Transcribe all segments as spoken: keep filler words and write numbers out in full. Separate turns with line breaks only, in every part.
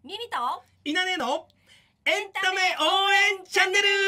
ミミと
いなねのエンタメ応援チャンネル。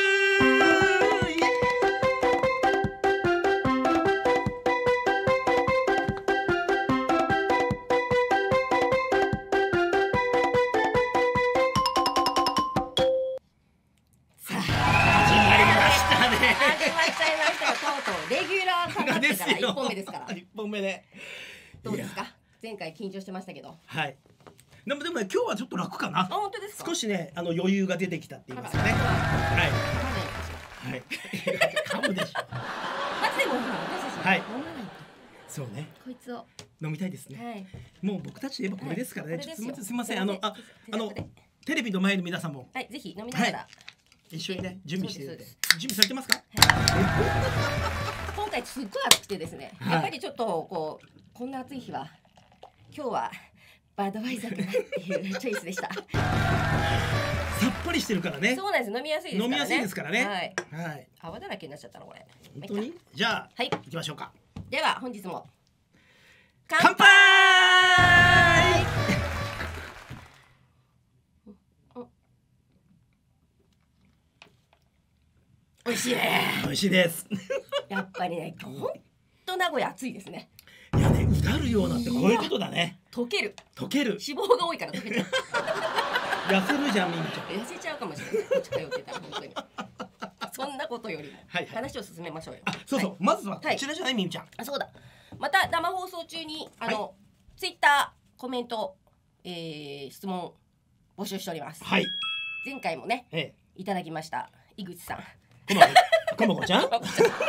さあ始
まりましたね。
始まっちゃいましたよ。とうとうレギュラーかかってからいっぽんめですから。
いっぽんめで
どうですか。前回緊張してましたけど。
はい。でもでもね今日はちょっと楽かな。
あ、本当ですか。
少しねあの余裕が出てきたって言いますかね。はい。はい。噛むでしょ。
まずでもほら私たち
はい
飲まないと。
そうね。
こいつを
飲みたいですね。
はい。
もう僕たちといえばこれですからね。
はい
ちょっとすみませんす
こ
みませんあのああの
手
テレビの前の皆さんも
はいぜひ飲みながら
一緒にね準備して
そうです
準備されてますか？
今回すっごい暑くてですね、
はい
やっぱりちょっとこうこんな暑い日は今日はバドワイザーかなっていうチョイスでした。
さっぱりしてるからね。
そうなんです。飲みやすいですからね。
飲みやすいですからね。
はい。
はい。
泡だらけになっちゃったのこれ。
本当に？じゃあ、
はい
行きましょうか。
では本日も
乾杯。
美味しいね。
美味しいです。
やっぱりね、ほんと名古屋暑いですね。
いやね、うだるようなってこういうことだね。
溶ける。
溶ける。
脂肪が多いから溶けちゃう。
痩せるじゃんみみちゃん。
痩せちゃうかもしれない。こっち通ってたら本当に。そんなことよりも
はいはい
話を進めましょうよ。
あ、そうそう。
はい
まずはこちらじゃないみみちゃん。
あ、そうだ。また生放送中にあの、
は
ツイッターコメント、えー、質問募集しております。
はい。
前回もね
ええ。
いただきました井口さん。
こまこまこちゃん。
大好き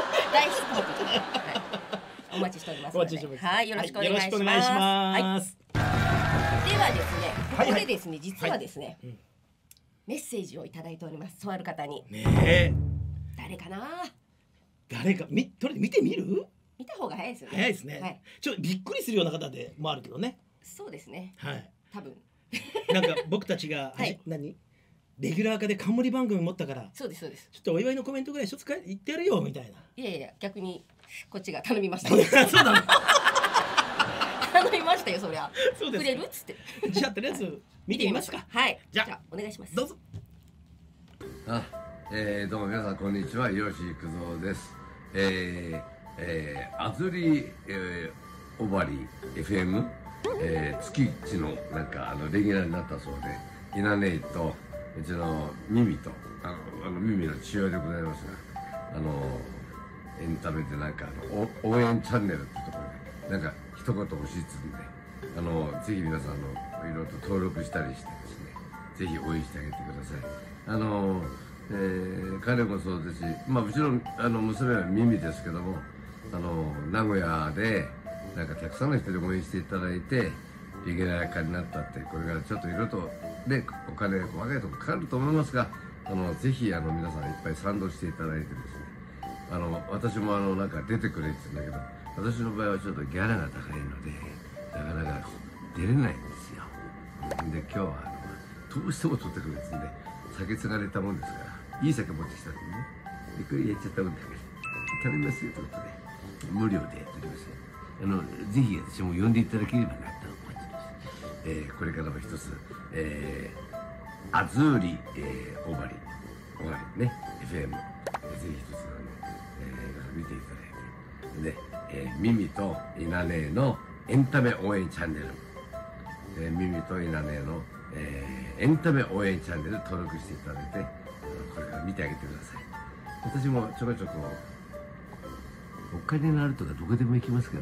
はい、お待ちしておりますので。はい、よろしくお願いします。
よろしくお願いします。
はい、ではですね、
はい
ここでですね、実はですね、
はいうん
メッセージをいただいております。とある方に。
ねえ。
誰かな。
誰かみとりあえず見てみる？
見た方が早いですよね。
早いですね。
はい、
ちょっとびっくりするような方でもあるけどね。
そうですね。
はい。
多分。
なんか僕たちが、
はい
何レギュラー化で冠番組持ったから
そうですそうです。
ちょっとお祝いのコメントぐらい一つか言ってやるよみたいな。
いやいや逆にこっちが頼みました。
そうだね。
頼みましたよそりゃ。
そうです
くれるっつって。
じゃあとりあえず見てみますか。
はい。
じゃあ
じゃあお願いします。
どうぞ。
あ、えー、どうも皆さんこんにちは、吉幾三です。えー、えー、アズリ、えー、オバリ エフエム、えー、月一のなんかあのレギュラーになったそうで、イナネイとうちのミミとあのあのミミの父親でございますが、あのエンタメでなんかあのお応援チャンネルっていうところでなんか一言押しつんで、あのぜひ皆さんあのいろいろと登録したりしてですね、ぜひ応援してあげてください。あの、えー、彼もそうですし、まあ、うちのあの娘はミミですけども、あの名古屋でなんかたくさんの人に応援していただいてレギュラー化になったって、これからちょっといろいろとねお金細かいところかかると思いますが、あのぜひあの皆さんいっぱい賛同していただいてですね、あの私もあのなんか出てくれって言うんだけど、私の場合はちょっとギャラが高いのでなかなか出れないんですよ。で今日はあのどうしても取ってくれって言うんで酒継がれたもんですから、いい酒持ってきたんでね、でこれやっちゃったもんだけど頼みますよということで無料でやっております。あのぜひ私も呼んでいただければなと思ってます。えー、これからも一つ、えー、アズーリ、えー、オバリオバリね エフエム、えー、ぜひ一つあの、えー、見ていただいてで、えー、ミミとイナネーのエンタメ応援チャンネル、えー、ミミとイナネーのえー、エンタメ応援チャンネル登録していただいて、これから見てあげてください。私もちょこちょこお金のあるとかどこでも行きますから、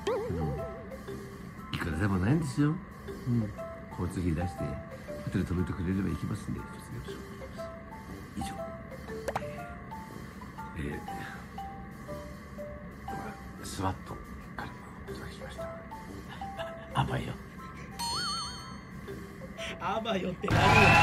うん、いくらでもないんですよ、うん、交通費出してホテル泊めてくれれば行きますんで、一つよろしくお願いします。以上、えーえー、スワットからお伝えしました。
あばよ。あばよって何よ。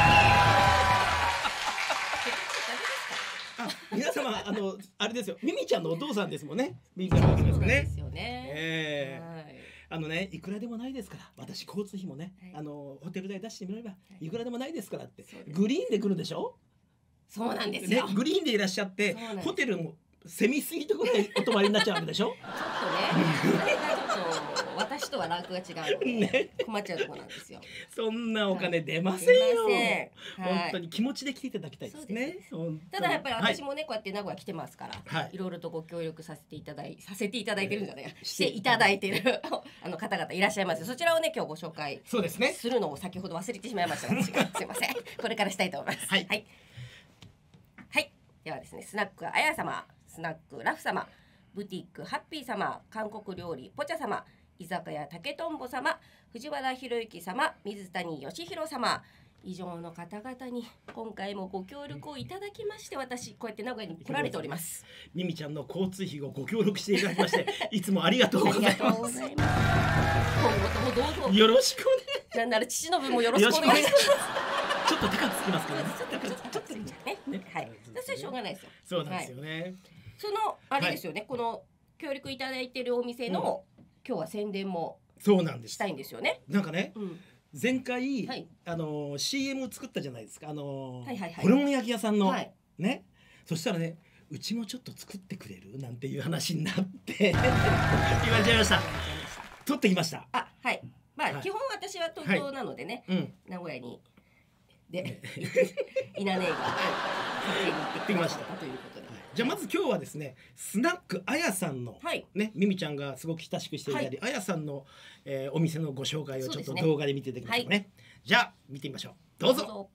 あ、皆様あのあれですよ。ミミちゃんのお父さんですもんね。ミミちゃんのお父さんですね。
ですよね。
ええ
はい
あのね、いくらでもないですから、私交通費もね、
はい
あのホテル代出してみればいくらでもないですからって、
そうです
グリーンで来るでしょ。
そうなんです
ね
よ。、
グリーンでいらっしゃって
そうなんです
ホテルもセミスイートぐらいお泊まりになっちゃうわけでしょ。
ちょっとね、それがちょっと私とはランクが違うので、
ね
困っちゃうところなんですよ。
そんなお金出ませんよ。
出ませんはい
本当に気持ちで来ていただきたいですね。本当に
ただやっぱり私
はい
もね、こうやって名古屋来てますから、
はい
いろいろとご協力させていただいさせていただいてるんじゃないか、
えー
していただいてるあの方々いらっしゃいます。そちらをね今日ご紹介
そうですね。
するのを先ほど忘れてしまいました。私がすいません。これからしたいと思います。
はい
はい。はい、ではですね、スナックあや様、スナックラフ様、ブティックハッピー様、韓国料理ポチャ様、居酒屋竹とんぼ様、藤原博之様、水谷義弘様、以上の方々に今回もご協力をいただきまして、私こうやって名古屋に来られております。
ミミちゃんの交通費をご協力していただきましていつもありがとう
あり
ございます。
がとうございます。今後ともどうぞ。
よろしくお
なんなら父の分もよろしくお願いします。
す。ちょっと高くつきますけどね。
ちょっとちょっとちょっとね。
ね
はい。それしょうがないですよ。
そうなんですよね。
そのあれですよね、この協力いただいてるお店の、今日は宣伝も
そうなんです
した。いんですよね。
なんかね、
うん。
前回、
はい
あの シーエム 作ったじゃないですか。あの、
はいはいはい
ホルモン焼き屋さんの、
はい。
ね。そしたらね、うちもちょっと作ってくれるなんていう話になって言われちゃいました。取ってきました。
あ、はい。まあ、
はい
基本私は東京なのでね、
うん。
名古屋にで稲根が撮影に行ってきましたということで。
じゃあまず今日はですね、スナックあやさんの、
はい。
ね、ミミちゃんがすごく親しくしていたり、あやさんの、えーお店のご紹介をちょっ
そうですね
と動画で見ていただきましょうね。じゃあ見てみましょう。どうぞ。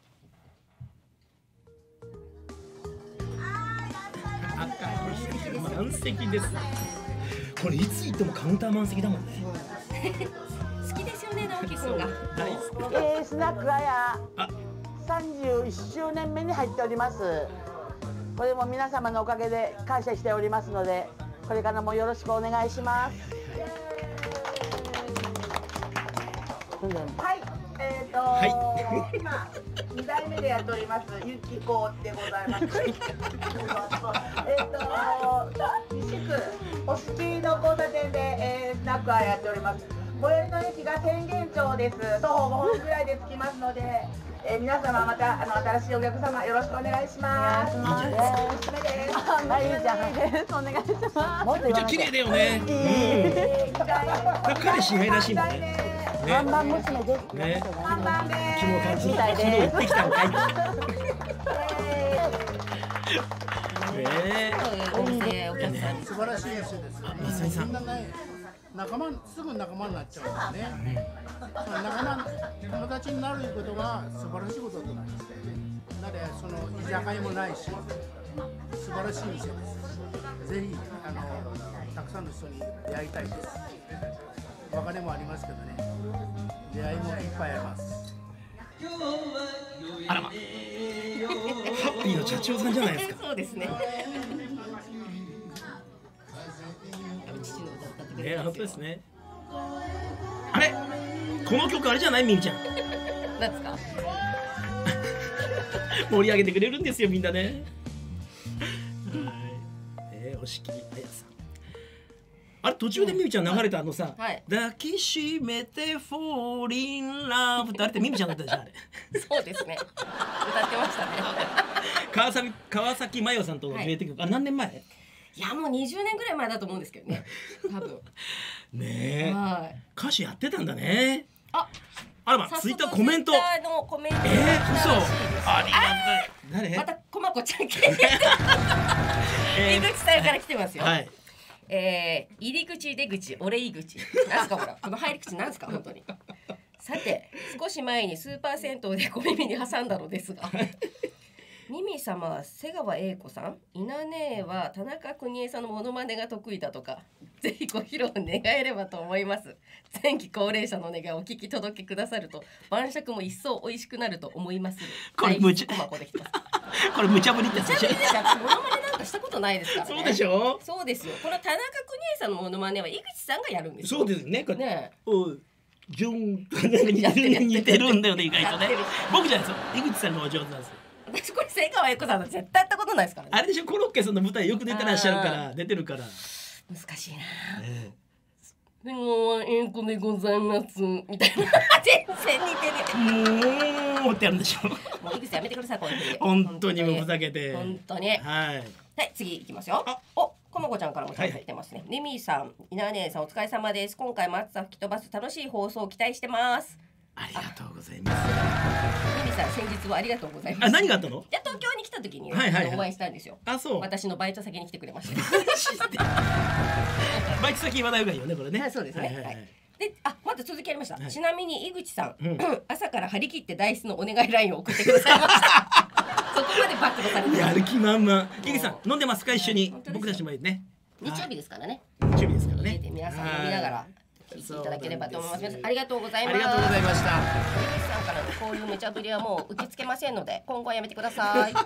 満席です。これいつ行ってもカウンター満席だもんね。
好きですよね、直樹くんが。
大好き。
えー、スナックあや
あ、
さんじゅういっしゅうねんめに入っております。これも皆様のおかげで感謝しておりますので、これからもよろしくお願いします。はい、えっ、ー、と、
は
今にだいめでやっておりますゆきこでございます。えっと西区おすきの交差点で、えー、スナックはやっております。最寄りの駅が浅間町です。徒歩ごふんぐらいで着きますので、えー、皆様またあの新しいお客様よろしくお願いします。
いいじゃない
えー娘です。はい、いいじゃないです。お願いします。
めっちゃ綺麗だよね。
えー、
うん。彼氏いないらしいもんね。
看板娘です。
ね。
看板で
昨日感じ
みたい
昨日行
です。
ってきたんかい。
え
ね。
お店お客さんに
素晴らしい店です。
あ、まさみさん。
みんなね、仲間すぐ仲間になっちゃうんだね。仲間友達になることが素晴らしいことだと思います。なのでその居酒屋もないし、素晴らしい店です。ぜひあのたくさんの人に出会いたいです。別れもありますけどね。出会いもいっぱいあります。
あらま。ハッピーの社長さんじゃないですか。
そうですね。父の歌歌ってくれ
ね、
て
本当ですね。あれ、この曲あれじゃないみみちゃん。
なんですか。
盛り上げてくれるんですよみんなね。はい。えー、押切あやさん。あれ途中でみみちゃん流れたあのさ、
はい
抱きしめてフォーリンラブってあれってみみちゃんだったでしょあれ。
そうですね。歌ってましたね。
川崎川崎麻世さんとのデュエット曲、あ何年前？
いやもうにじゅうねんぐらい前だと思うんですけどね。多分。
ねえ。
はい。
歌手やってたんだね。
あ、
あらま、
早速
ツイッターコメント。
ツイッターのコメントが来
えー、嘘。
たらしいです。
ありがたい。誰？
またこまこちゃん来て。
え
井口さんから来てますよ。
はい。
えー、入り口出口俺入り口なんすかほらこの入り口なんすか本当に。さて少し前にスーパー銭湯で小耳に挟んだのですがミミ様は瀬川栄子さん、稲姉は田中邦衛さんのモノマネが得意だとか、ぜひご披露願えればと思います。前期高齢者の願いをお聞き届けくださると晩酌も一層美味しくなると思います。
これ無茶
大好きコマコできてます。
これ無茶ぶりってやつでしょ。
ちなみにね、モノマネなんかしたことないですからね。
そうでしょ。
そうですよ。この田中邦衛さんのモノマネは井口さんがやるんですよ。
そうですね。これ
ねえ。
おいジョンとかなんか似てる似てるんだよね意外とね
やってる。
僕じゃないですよ。井口さんの方が上手なんですよ。
私これ瀬川栄子さんと絶対やったことないですからね。
あれでしょ、コロッケさんの舞台よく出てらっしゃるから出てるから。
難しいな。
え
瀬川栄子でございますみたいな。全然似てる。
えもうってやるんでしょ。
もう井口さんやめてくださいこういうふうに。
本当にもうふざけて。
本当に。
はい。
はい、次いきますよ。
あ
お、 こまこちゃんからもちゃんと来てますね。ねみーさん、いなねさんお疲れ様です。今回も暑さ吹き飛ばす楽しい放送を期待してます。
ありがとうございます。
ねみーさん先日はありがとうございます。
あ、何があったの？
じゃ東京に来た時に、ね
はいはいはい、
お会いしたんですよ。
あ、そう。
私のバイト先に来てくれました。
バイト先言わない方がいいよね、これね。
はい、そうですね。はいはいはい、で、あ、まだ続きありました。はい、ちなみに井口さん、うん、朝から張り切ってダイスのお願いラインを送ってくださいました。そこまで暴露されて
やる気満々。井口さん飲んでますか、一緒に。僕たちもね。
日曜日ですからね。
日曜日ですからね。
皆さん飲みながら聞いていただければと思います。ありがとうございます。
ありがとうございました。
井口さんからのこういう無茶ぶりはもう受け付けませんので、今後はやめてください。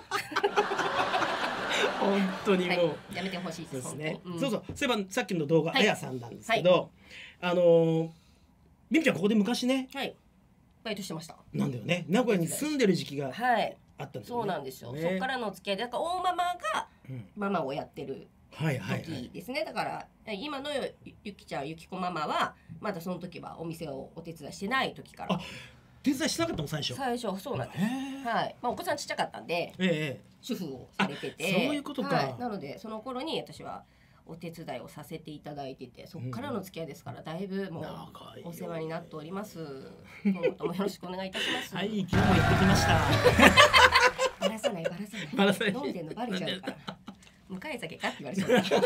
本当にもう、はい、
やめてほしいですね。
うん、そうそう、そういえばさっきの動画、あやさんなんですけど、はい、あのー、みみちゃんここで昔ね、
はい、バイトしてました。
なんだよね、名古屋に住んでる時期があったんですよね。
そうなんですよ。そこからの付き合いで、だから大ママがママをやってる時ですね。だから今のゆきちゃん、ゆきこママはまだその時はお店をお手伝いしてない時から。
手伝いしなかったの最初。
最初そうなんです。はい。まあお子さんちっちゃかったんで、
ええ、
主婦をされてて、
そういうことか。
はい、なのでその頃に私はお手伝いをさせていただいてて、そこからの付き合いですから、だいぶもうお世話になっております。今後ともよろしくお願いいたします。
はい、今日も行ってきました。
バラさないバラさない。
バラさない。
飲んでんのバレちゃうから。向かい酒かって言われちゃう。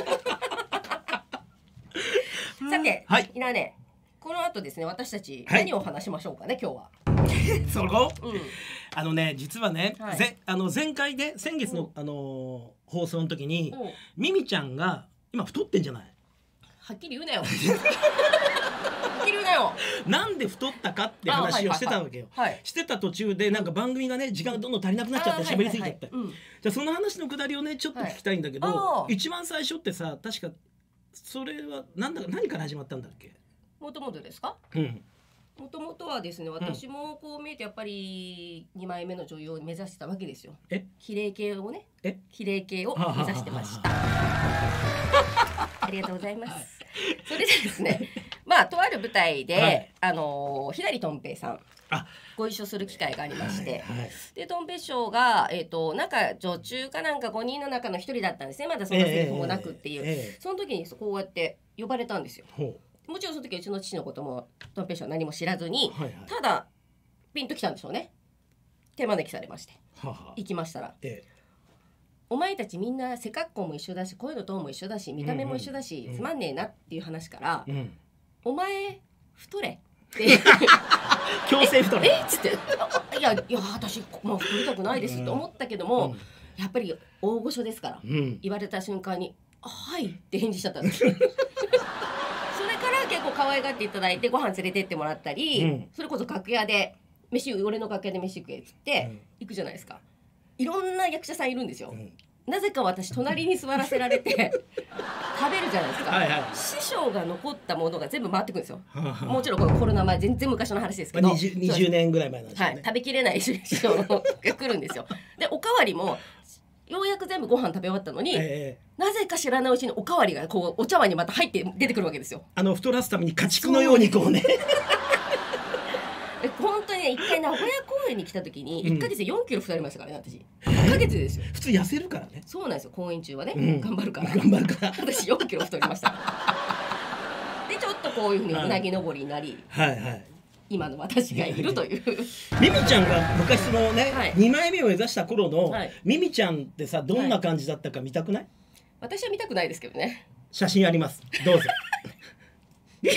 さて、はい、いなね、この後ですね、私たち何を話しましょうかね、今日は。
そこ、うん、あのね、実はね、はい、ぜあの前回で先月の、うん、あの放送の時に、うん、ミミちゃんが今太ってんじゃない？
はっきり言うなよ。はっきり言うなよ。
なんで太ったかって話をしてたわけよ。
はいはいはい、
してた途中でなんか番組がね、時間がどんどん足りなくなっちゃって喋りすぎちゃって。じゃあその話のくだりをねちょっと聞きたいんだけど、はい、一番最初ってさ、確かそれはなんだか何から始まったんだっけ？
もともとですか？
うん。
もともとはですね、私もこう見えてやっぱりにまいめの女優を目指してたわけですよ。
え？
比例系をね、
え？
比例系を目指してました。ありがとうございます。それでですね、まあとある舞台で、はい、あのひらりとんぺいさんご一緒する機会がありまして、はいはい、でとんぺい師匠がえっ、ー、となんか女中かなんかごにんの中のひとりだったんですね。まだそんなセリフもなくっていう、えーえー、その時にこうやって呼ばれたんですよ。もちろんその時はうちの父のこともとんぺい師匠は何も知らずに、はいはい、ただピンときたんでしょうね。手招きされまして、はは行きましたら、ええ、お前たちみんな背格好も一緒だし声のトーンも一緒だし見た目も一緒だし、うんうん、つまんねえなっていう話から、うん、お前太れって
強制太れ
えっつっていやいや私もう太りたくないですと思ったけども、うん、やっぱり大御所ですから、うん、言われた瞬間にはいって返事しちゃったんですよ。結構可愛がっていただいてご飯連れてってもらったり、うん、それこそ楽屋で飯俺の楽屋で飯食えっつって、うん、行くじゃないですか。いろんな役者さんいるんですよ、うん、なぜか私隣に座らせられて食べるじゃないですか。はい、はい、師匠が残ったものが全部回ってくるんですよ。もちろんこのコロナ前全然昔の話ですけど、
まあ、20, にじゅうねんぐらい前なんですよね。
はい、食べきれない師匠が来るんですよ。でおかわりもようやく全部ご飯食べ終わったのに、えー、なぜか知らないうちにおかわりがこうお茶碗にまた入って出てくるわけですよ。
あの太らすために家畜のようにこうね
本当にね、一回名古屋公演に来た時にいっかげつでよんキロ太りましたからね、私。いっかげつですよ。
普通痩せるからね。
そうなんですよ、公演中はね、うん、頑張るから
頑張るから
私よんキロ太りましたでちょっとこういうふうにうなぎ登りになり、
はいはい、
今の私がいるという
ミミちゃんが昔そのね、はい、にまいめを目指した頃の、はい、ミミちゃんってさどんな感じだったか見たくない？はい、
私は見たくないですけどね。
写真あります、どうぞギ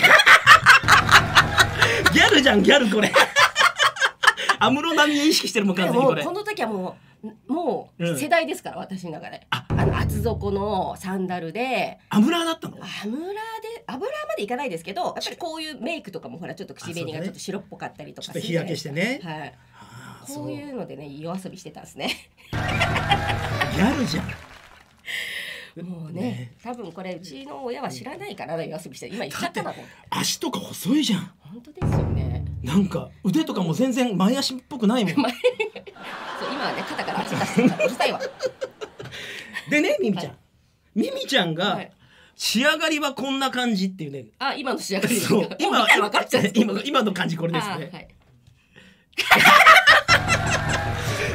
ャルじゃん、ギャルこれ安室奈美恵意識してるもん完全にこれ。
この時はもうもう世代ですから、うん、私の中でああの厚底のサンダルで。
アムラーだったの？
アムラーでアムラーまでいかないですけど、やっぱりこういうメイクとかもほらちょっと口紅がちょっと白っぽかったりとかする、
ね、日焼けしてね、
はい、こういうのでね夜遊びしてたんですね
ギャルじゃん
もう ね, ね多分これうちの親は知らないから夜遊びして今言っちゃったな。
足とか細いじゃん。
本当ですよね。
なんか腕とかも全然前足っぽくないもんそう
今はね肩から足出してるからうるさいわ
でね、ミミちゃん、はい、ミミちゃんが仕上がりはこんな感じっていうね。
あ、今の仕上がりですか。
そう今
分かっちゃう
今今の感じこれですね。はい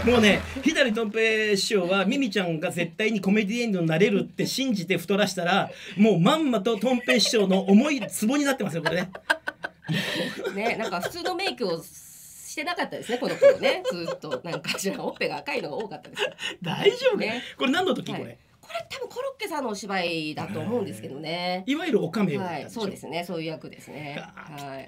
もうね左とん平師匠はミミちゃんが絶対にコメディエンヌになれるって信じて太らしたらもうまんまととん平師匠の重いツボになってますよこれね。
ね、なんか普通のメイクをしてなかったですねこの頃ね。ずっとなんかしらほっぺが赤いのが多かったです。
大丈夫
ね。
これ何の時これ？
はい、これ多分コロッケさんのお芝居だと思うんですけどね。
いわゆるおかめをやったんでしょ。
はい、そうですね、そういう役ですね。はい。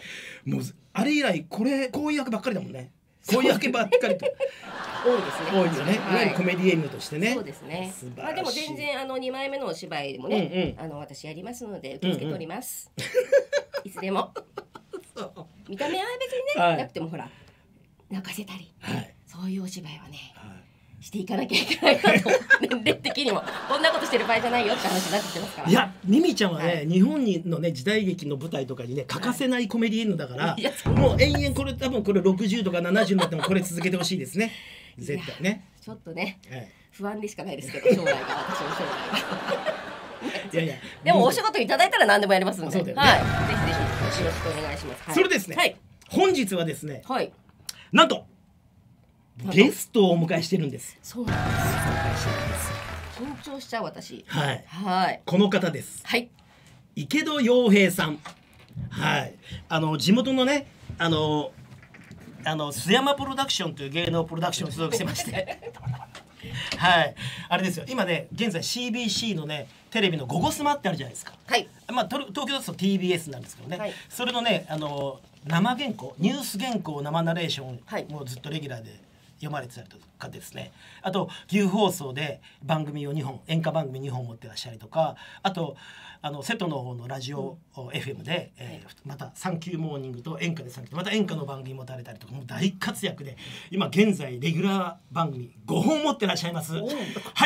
もうあれ以来これこういう役ばっかりだもんね。こういう役ばっかりと
多いですね。
多いですよね。いわゆるコメディエンヌとしてね。
そうですね。まあでも全然あのにまいめのお芝居でもね、あの私やりますので受け付けております。いつでも。見た目は別にねなくてもほら泣かせたり、そういうお芝居はねしていかなきゃいけないなと年齢的にもこんなことしてる場合じゃないよって話になってきてますから。
いやミミちゃんはね日本のね時代劇の舞台とかにね欠かせないコメディエンヌだからもう延々これ多分これろくじゅうとかななじゅうになってもこれ続けてほしいですね絶対ね。
ちょっとね不安でしかないですけど将来が私の将来が。いやいやでもお仕事いただいたら何でもやりますので、はい、ぜひぜひよろしくお願いします。
それですね、はい、本日はですね、はい、なんとゲストをお迎えしてるんです。
そうなんです緊張しちゃう私。
はい、はい、この方です。はい、池戸洋平さん。はい、あの地元のねあのあの須山プロダクションという芸能プロダクションに所属してましてはい、あれですよ今ね現在 シービーシー のねテレビの「ゴゴスマ」ってあるじゃないですか。はい、まあ東京だと ティービーエス なんですけどね、はい、それのねあの生原稿ニュース原稿生ナレーション、はい、もうずっとレギュラーで読まれてたりとかですね、あと岐阜放送で番組をにほん演歌番組にほん持ってらっしゃりとか、あとあの瀬戸の方のラジオ、うん、エフエム で、えー、またサンキューモーニングと演歌でサンキューまた演歌の番組持たれたりとかもう大活躍で今現在レギュラー番組ごほん持ってらっしゃいます。はい、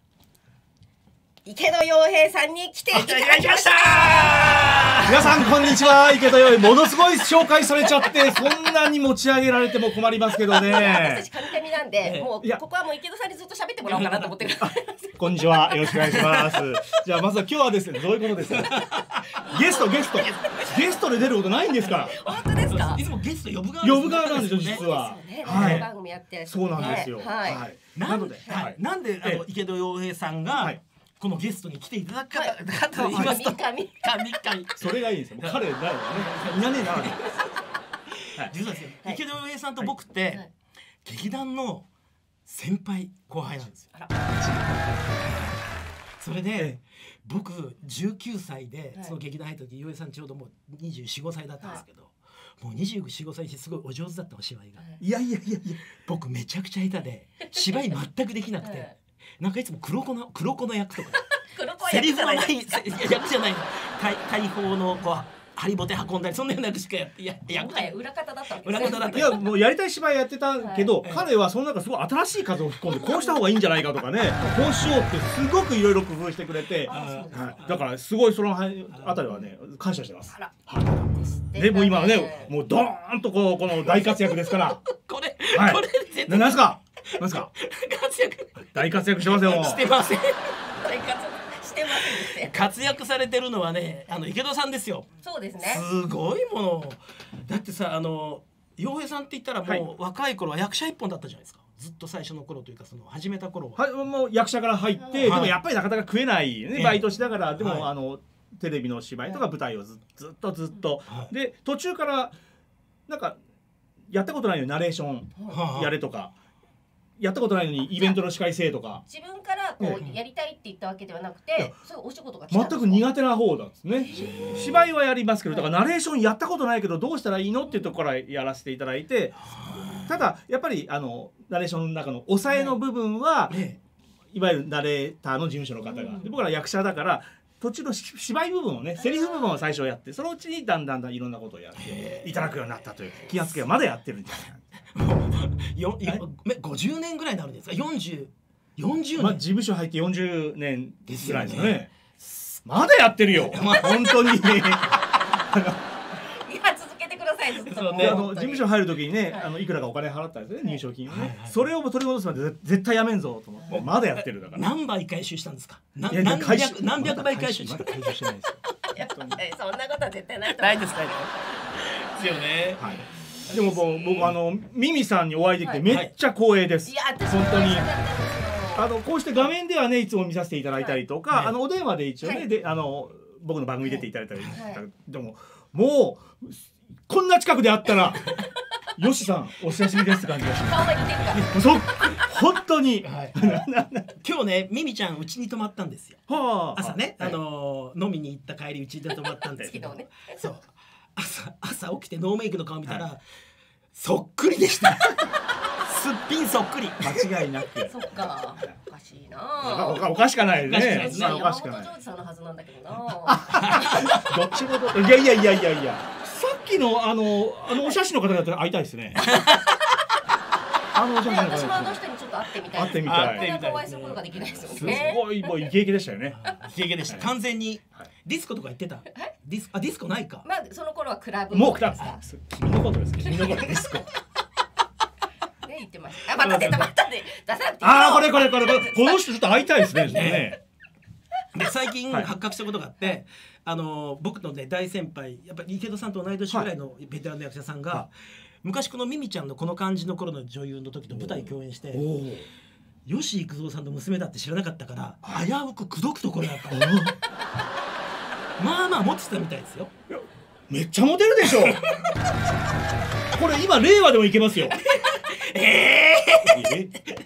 池戸洋平さんに来ていただきました。
皆さんこんにちは、池戸洋平。ものすごい紹介されちゃってそんなに持ち上げられても困りますけどね。
私たち神々なんで、もうここはもう池戸さんにずっと喋ってもらおうかなと思ってる。
こんにちは、よろしくお願いします。じゃあまずは今日はですねどういうことですか。ゲストゲストゲストで出ることないんですから。
本当ですか。
いつもゲスト呼ぶ側
呼ぶ側なんですよ実は。
はい、番組やって
そうなんですよ。
はい。
なのでなんであの池戸洋平さんがこのゲストに来ていただくかと言いますと、
それがいいんですよ。彼だよね。いらねえな。
実はですね、池戸洋平さんと僕って劇団の先輩後輩なんですよ。それで僕じゅうきゅうさいでその劇団入った時、洋平さんちょうどもうにじゅうよん、ごさいだったんですけど、もうにじゅうよん、ごさいですごいお上手だったお芝居が。いやいやいやいや、僕めちゃくちゃ下手で芝居全くできなくて。なんかいつも黒子の黒子の役とかセリフのない役じゃないの大砲のこうハリボテ運んだりそんなような役しかやってや役
が裏方だった
裏方だった。いやもうやりたい芝居やってたけど、彼はその中すごい新しい風を吹き込んでこうした方がいいんじゃないかとかねこうしようってすごくいろいろ工夫してくれて、だからすごいそのあたりはね感謝してます。でも今はねもうドーンとこうこの大活躍ですから。
これ
これ何ですか何ですか。
活躍
大活躍してますよ。
してません。
大活躍してません。
活躍されてるのはね、あの池戸さんですよ。
そうですね。
すごいもの。だってさ、あの洋平さんって言ったらもう若い頃は役者一本だったじゃないですか。ずっと最初の頃というかその始めた頃
は。はい、もう役者から入って、でもやっぱりなかなか食えないねバイトしながらでもあのテレビの芝居とか舞台をずずっとずっとで途中からなんかやったことないのにナレーションやれとか。やったことないのにイベントの司会制とか
自分からこうやりたいって言ったわけではなくて、そういうお仕事が来たんですか。
全く苦手な方なんですね。芝居はやりますけど、だからナレーションやったことないけどどうしたらいいのっていうところからやらせていただいて、ただやっぱりあのナレーションの中の抑えの部分はいわゆるナレーターの事務所の方が、で僕ら役者だから途中の芝居部分をねセリフ部分を最初やって、そのうちにだんだんだんいろんなことをやっていただくようになったという気がつけばまだやってるんじゃないかな。
よごじゅうねんぐらいになるんですか。よんじゅう、よんじゅうねん、
まあ、事務所入ってよんじゅうねんぐらいですよね。まだやってるよ本当に。いや
続けてください。ずっと
ね、あの事務所入る時にね、あのいくらかお金払ったんですね、入賞金をね。それを取り戻すまで絶対やめんぞと思ってまだやってるだから。
何倍回収したんですか。何百何百倍回収した。
回収してないですよ。
そんなことは絶対ないと
ないですか。ですよね。はい。
でももう僕あのミミさんにお会いできて
はい
めっちゃ光栄です。
いや私
本当に。
あ
あのこうして画面ではねいつも見させていただいたりとか、
はい
あのお電話で一応ね、
はい
であの僕の番組出ていただいたり、
はい
でももうこんな近くで会ったらよしさんお久しぶりですって感じがし
顔が似てるから
ます。そう本当に。
はい今日ねミミちゃんうちに泊まったんですよ。
はあ
朝ね、
はい
あのー飲みに行った帰りうちで泊まったんですけど、
好きだね
そう朝朝起きてノーメイクの顔見たら、そっくりでしたすっぴんそっくり。
間違いなく。
そっかおかしいな
おかおかしかないね。
おかしくない
おかしくない。
山本譲二さんのはずなんだけどな
どっちもどいやいやいやいやいや。さっきのあのあのお写真の方だったら会いたいですね。あのお写真の方
私もあの
だ
人にちょっと会ってみたい
会ってみたい
なかなかお会いすることができないですよ
す
ね
ごいもうイケイケでしたよね。
イケイケでした。完全にディスコとか行ってた。ディスあディスコないか。
まあその頃はクラブ
もうだ
ですか
君のことです。君のことです。
ね言ってましたあまた出たまたで出さなくていい
ああこれこれこれこれこの人ちょっと会いたいですね。ね
で最近
はい
発覚したことがあって、あのー僕のね大先輩やっぱり池戸さんと同い年ぐらいのベテランの役者さんが、昔このミミちゃんのこの感じの頃の女優の時と舞台共演して
お
吉幾三さんの娘だって知らなかったから危うく口説くところだったまあまあ持ってたみたいですよ。
めっちゃモテるでしょ。これ今令和でもいけますよ。
え
え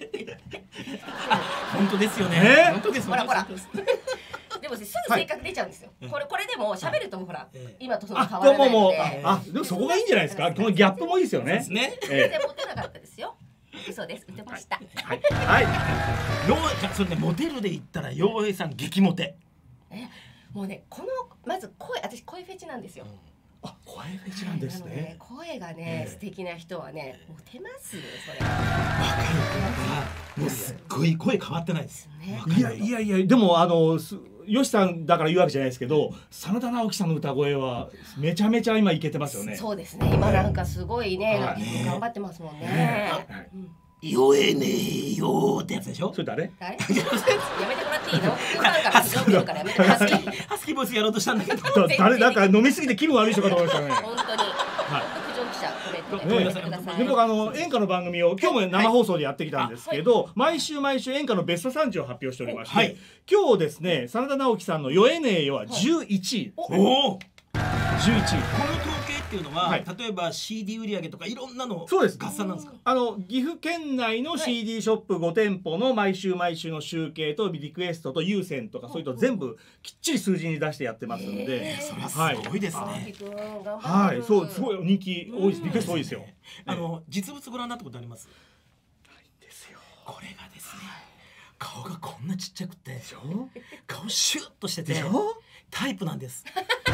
本当ですよね。
ね
本当です。
ほらほら
本当です
でもすぐ性格出ちゃうんですよこれこれでも喋るとほら
ええ
今とその
あ
変わらない
もうもう
ので
あでもそこがいいんじゃないですか。このギャップもいいですよね
そうです。ね。
全
え
然モテなかったですよ嘘です言ってました
えはいはい。
ようそれねモデルで言ったら陽平さん激モテ。
えもうねこのまず声私声フェチなんですよ
あ声フェチなんです
なので
ね。
声がね素敵な人はねモテますよそれ
わかる。もうすっごい声変わってないです。
ね
いやいやいやでもあのすよしさんだから言うわけじゃないですけど真田ナオキさんの歌声はめちゃめちゃ今いけてますよね。
そうですね今なんかすごいね
はい
頑張ってますもんね
はい
うん
酔えねえよーってやつでしょ
そ。れ誰？
誰やめてもらっていいの普段から非常に言うからやめてもらっていい
ハスキーボイスやろうとしたんだけど。
だ誰なんか飲みすぎて気分悪い人かと思いましたね。
本当に
はい
苦情記者コメント
ごめん
で
なさい
ください
で僕あの演歌の番組を今日も生放送でやってきたんですけど、毎週毎週演歌のベストさんじゅうを発表しておりまして、
はい
今日ですね真田ナオキさんの「酔えねえよ」はじゅういちいですね。
おお。こ
じゅういちい。
の統計っていうのは、
はい
例えば シーディー 売上とかいろんなの
そうです
合算なんですか。
あの岐阜県内の シーディー ショップご店舗の毎週毎週の集計とリクエストと優先とかそういうの全部きっちり数字に出してやってますんで、
へー
それは
はい
すごいです
青
ね。
木くん頑張って
はい、
る
そうすごい人気多いです。リクエスト多いですよ。
あの実物ご覧になったことあります。
ですよ。
これがですね、顔がこんなちっちゃくて
でしょ？
顔シュッとしてて
でしょ？
タイプなんです。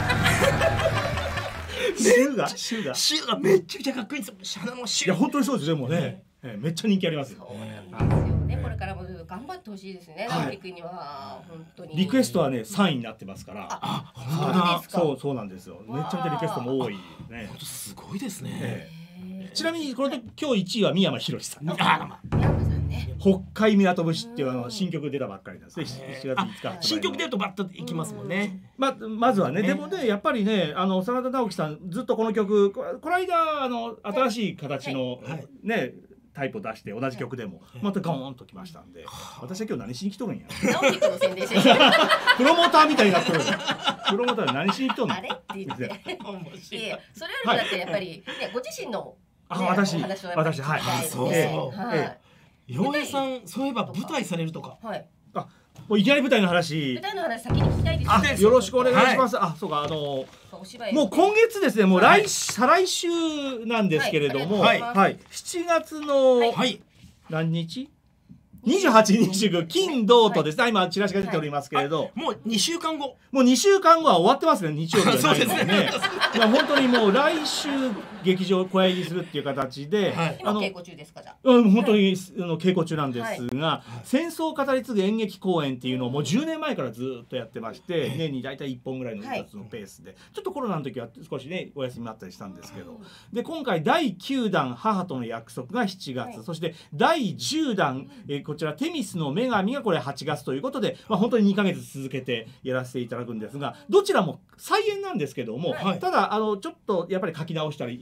シュがシュが。
シュがめっちゃくちゃかっこいいんですよ。鼻もシュッ。
いや本当にそうですでもね、ええめっちゃ人気ありますよ。
そうなんですよねこれからも頑張ってほしいですね
はい
直樹くんには本当に
リクエストはねさんいになってますから。
あ、
そう
本当だ
で。すか
そうそうなんですよ。めちゃめちゃリクエストも多いね
本。当すごいですね。
え
へ
えちなみにこれで今日いちいは三山ひろしさん。
あらま。
ー宮山さんね
北海港節っていうあの新曲出たばっかりなんですね。しちがつ
あ
いつか発売の。
新曲出るとバッといきますもんね。
ままずはね、
ね
でもねやっぱりねあの真田ナオキさんずっとこの曲ここの間あの新しい形の、
はい
ねタイプを出して同じ曲でも
はい
またガーンときましたんで、私は今日何しに来とるんや。
直樹くんの宣伝してる
プロモーターみたいになってる。プロモーターで何しに来とんの。
あれって言って
面
い
白い
やそれよりもだってやっぱりねご自身のね
あ私
お話をやっぱり
私はい
聞きたいので
そうそう
はい
え
洋平さんそういえば舞台されるとか。
はい
もういきなり舞台の話
舞。台の話先に聞きたいです
あ
ね
よろしくお願いします。あそうかあの
お芝居
もう今月ですねもう来、
はい
再来週なんですけれども、
はい
はい、しちがつの、
はい
はい。
何日にじゅうはちにち祝金土とですね、今チラシが出ておりますけれど、
もうにしゅうかんご。
もうにしゅうかんごは終わってますね日曜日じゃないので
そう
ね。いや本当にもう来週劇場小屋入りするっていう形で、
はい
今
あの
稽古中ですかじゃあ
うん本当に、あの稽古中なんですが、戦争を語り継ぐ演劇公演っていうのをもうじゅうねんまえからずっとやってまして、年に大体いっぽんぐらいの一つのペースで、ちょっとコロナの時は少しねお休みになったりしたんですけど、で今回だいきゅうだん母との約束がしちがつ、
はい
そしてだいじゅうだん、えーこちらテミスの女神がこれはちがつということで、まあ、本当ににかげつ続けてやらせていただくんですが、どちらも再演なんですけども、
はい
ただあのちょっとやっぱり書き直したり役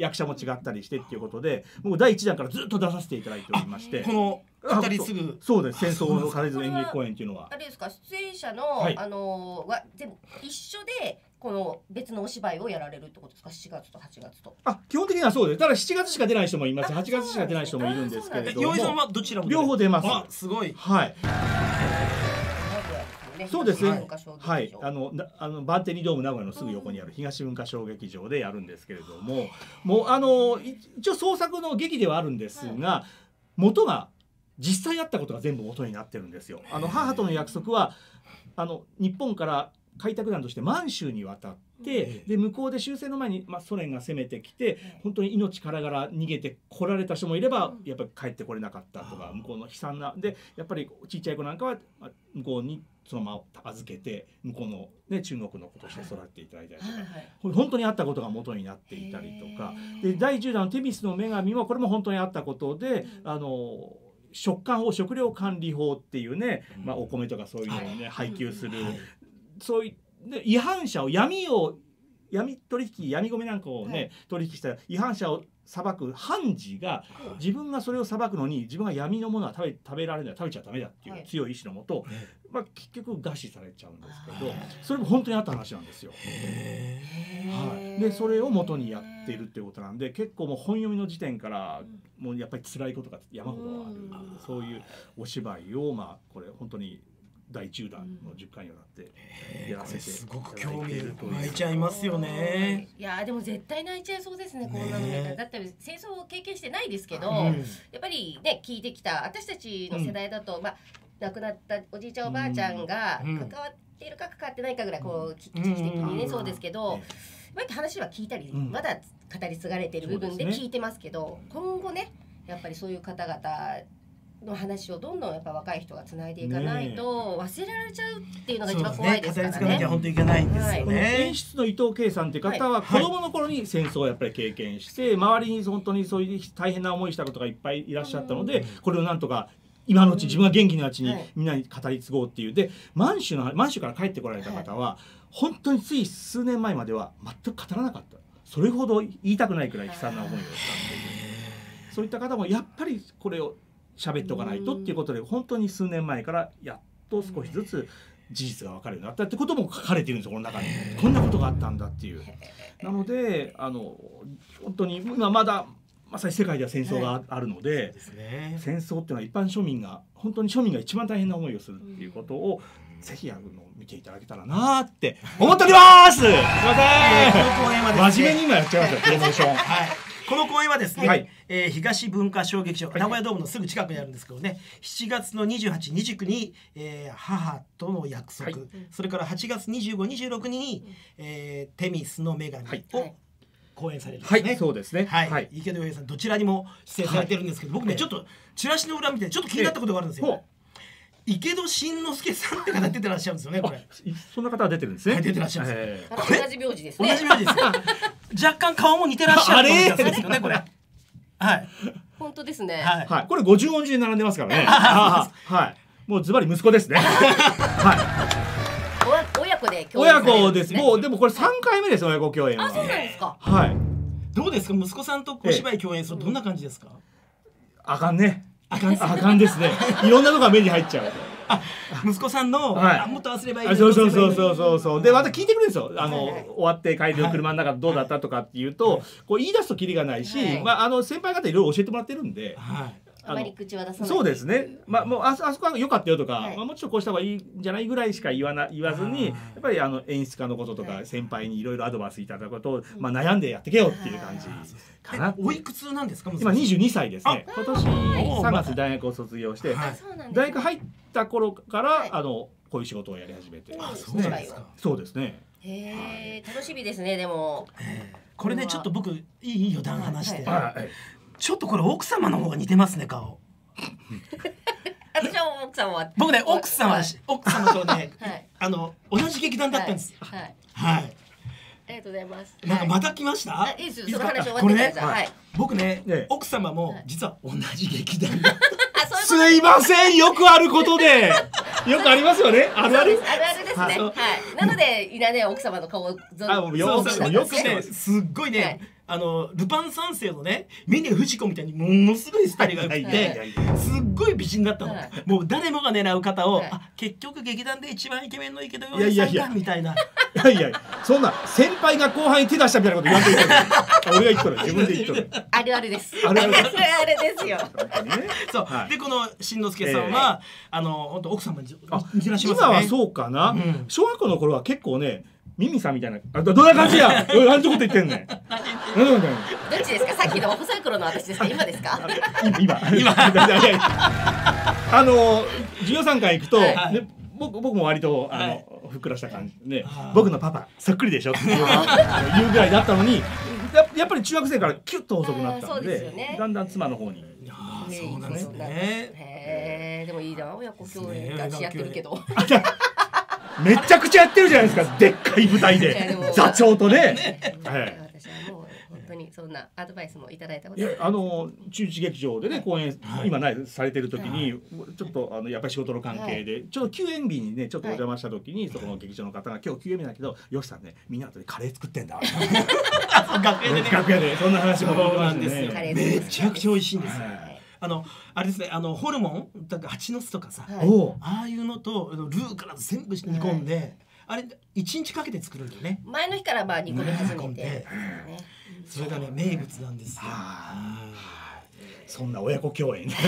役者も違ったりしてっていうことで僕だいいちだんからずっと出させていただいておりまして、
この語り継ぐ、
そうです、戦争の語り継ぐ演劇公演っていうのは
あれですか、出演者の、
はい、
あのは全部一緒でこの別のお芝居をやられるってことですか？しちがつとはちがつと。
あ、基本的にはそうです。ただしちがつしか出ない人もいます。はちがつしか出ない人もいるんですけれども。
洋平さんはどちらも
両方出ます。
あ、すごい。
はい。そうですね。
は
はい、あの、あのバンテリンドーム名古屋のすぐ横にある東文化小劇場でやるんですけれども、もうあの一応創作の劇ではあるんですが、元が実際あったことが全部元になってるんですよ。あの母との約束はあの日本から開拓団として満州に渡って、で向こうで終戦の前に、まあ、ソ連が攻めてきて本当に命からがら逃げてこられた人もいればやっぱり帰ってこれなかったとか、向こうの悲惨なでやっぱりちっちゃい子なんかは向こうにそのまま預けて向こうの、ね、中国の子として育っていただいたりとか、本当にあったことが元になっていたりとかで、だいじゅうだんのテミスの女神もこれも本当にあったことで、あの食管法食料管理法っていうね、まあ、お米とかそういうのをね配給する、そういうで違反者を闇を闇取引闇米なんかをね、はい、取引した違反者を裁く判事が自分がそれを裁くのに自分が闇のものは食べ食べられない食べちゃダメだっていう強い意志のもと、はい、まあ、結局餓死されちゃうんですけど、それも本当にあった話なんですよ。はい、でそれを元にやっているっていうことなんで、結構もう本読みの時点からもうやっぱり辛いことが山ほどある、そういうお芝居をまあこれ本当にだいじゅうだんのじゅっかいにわたってやらせて、
すごく興味湧いちゃいますよね。
いやでも絶対泣いちゃいそうですね、こんなの見たら。だって戦争を経験してないですけど、うん、やっぱりね聞いてきた私たちの世代だと、うん、まあ亡くなったおじいちゃんおばあちゃんが関わっているか関わってないかぐらいこう危機的にねそうですけど、まあ話は聞いたり、うん、まだ語り継がれている部分で聞いてますけど、今後ねやっぱりそういう方々の話をどんどんやっぱ若い人がつないでいかないと忘れられちゃうっていうのが一番怖いですからね。
語り継がなきゃ本当にいけないんですよね。
演出の伊藤圭さんって方は子供の頃に戦争をやっぱり経験して、周りに本当にそういう大変な思いしたことがいっぱいいらっしゃったので、これをなんとか今のうち自分が元気なうちにみんなに語り継ごうっていうで、満州の満州から帰ってこられた方は本当につい数年前までは全く語らなかった。それほど言いたくないくらい悲惨な思いをしたっていう、そういった方もやっぱりこれを喋っておかないとっていうことで、本当に数年前からやっと少しずつ事実が分かるようになったってことも書かれているんですよ、この中に。こんなことがあったんだっていう。なのであの本当に今まだまさに世界では戦争があるので、戦争っていうのは一般庶民が本当に庶民が一番大変な思いをするっていうことをぜひあの見ていただけたらなって思っております。すいません。真面目に今やっちゃいましたプロモーション。
はい。この公演はですね、はい、えー、東文化小劇場、名古屋ドームのすぐ近くにあるんですけどね、しちがつのにじゅうはち、にじゅうくに、えー、母との約束、はい、それからはちがつにじゅうご、にじゅうろくに、えー、テミスの女神を公演されるんですね。
はい、そうですね。
はい、はい、池田洋平さんどちらにも出演されてるんですけど、はい、僕ねちょっとチラシの裏見てちょっと気になったことがあるんですよ。池戸慎之介さんって方出てらっしゃるんですよね、これ。
そんな方が出てるんですね。
はい、出てらっしゃるんです。これ
同じ名字ですね。
同じ名字です。若干顔も似てらっしゃるんですよね、これ。はい。
本当ですね。
はい。これ五十音順に並んでますからね。はい。もうズバリ息子ですね。はい。
親子で共演。
親子です。もうでもこれ三回目です、親子共演は。
あ、そうなんですか。
はい。
どうですか、息子さんとお芝居共演するとどんな感じですか。
あかんね。あかん、あかんですね。いろんなのが目に入っちゃう。
あ、息子さんの、はい、もっと忘ればいい。
そうそうそうそうそうそう。でまた聞いてくるんですよ。あの、はい、終わって帰る車の中でどうだったとかっていうと、はい、こう言い出すとキリがないし、はい、まああの先輩方いろいろ教えてもらってるんで。はい、
あまり口は出さない。
そうですね。まあもうあそこは良かったよとか、はい、まあもちろんこうした方がいいんじゃないぐらいしか言わな言わずに、やっぱりあの演出家のこととか先輩にいろいろアドバイスいただくことを、まあ悩んでやってけよっていう感じかな。
おいくつなんですか。
今にじゅうにさいですね。今年さんがつ大学を卒業して、大学入った頃からあのこういう仕事をやり始めて。
あ、そうですか。
そうですね。
へえ、楽しみですね。でも
これねちょっと僕いい余談話して。ちょっとこれ奥様の方が似てますね、顔。
私は奥様は
僕ね奥様奥様とねあの同じ劇団だったんです。はいはい。
ありがとうございます。
なんかまた来ました。
いいですよ。その話終わってからじゃあ。
僕ね奥様も実は同じ劇団だ。
すいません、よくあることで。よくありますよね。あるある。
あるあるですね。はい。なのでいらね奥様の顔を
存じ。よくねすっごいねあのルパン三世のね峰不二子みたいにものすごいスタイルが良くてすっごい美人だったの、はい、もう誰もが狙う方を、はい、あ結局劇団で一番イケメンの池田洋平さんかみたいな。
いやいやそんな先輩が後輩に手出したみたいなこと言わんといて俺が言っとる自分で言っとる
あるあるです
あるあるです
あれですよ
そう、はい、でこのしんのすけさんは、えー、あの本当奥様に似てらっしゃいますね。
今はそうかな、うん、小学校の頃は結構ねミミさんみたいなあ ど, どんな感じや何てこと言ってんねんどっ
ちですかさっきの細い頃の私ですか今ですか
今今あの授業参観行くと、はいね、僕, 僕も割とあの、はい、ふっくらした感じで、ね、僕のパパそっくりでしょっていう言うぐらいだったのに や, やっぱり中学生からキュッと細くなったの で, で、ね、だんだん妻の方に。
そうなんですね。
へえでもいいな親子共演がやってるけど。
めちゃくちゃやってるじゃないですかでっかい舞台で座長とね。
私はもう本当にそんなアドバイスもいただいたことで
あの中日劇場でね公演今ないされてる時にちょっとあのやっぱり仕事の関係でちょっと休園日にねちょっとお邪魔した時にそこの劇場の方が今日休園日だけどよしさんねみんな後でカレー作ってんだ
楽屋でね
楽屋でそんな話も
そうなんですよめちゃくちゃ美味しいんですよ。あのあれですねあのホルモンだから蜂の巣とかさ、はい、ああいうのとルーから全部煮込んで、はい、あれ一日かけて作るんだよね。
前の日からまあ煮込み始めて、ね、
それがね名物なんですよ。
そんな親子共演
もう